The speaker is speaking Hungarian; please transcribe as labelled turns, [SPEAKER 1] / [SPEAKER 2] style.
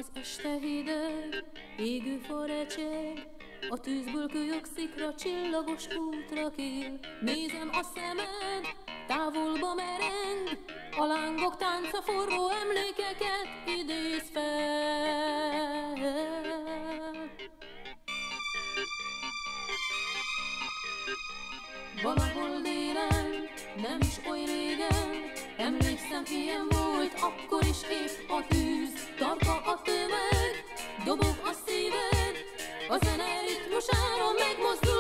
[SPEAKER 1] este hideg, égő fa recseg, a tűzből kölyök szikra, csillagos útra kér. Nézem a szemed, távolba mereng, a lángok tánca forró emlékeket idéz fel. Valahol délen, nem is oly régen, emlékszem, ilyen volt, akkor is épp a tűz. Tarka a tömeg, dobog a szíved, a zene ritmusára megmozdul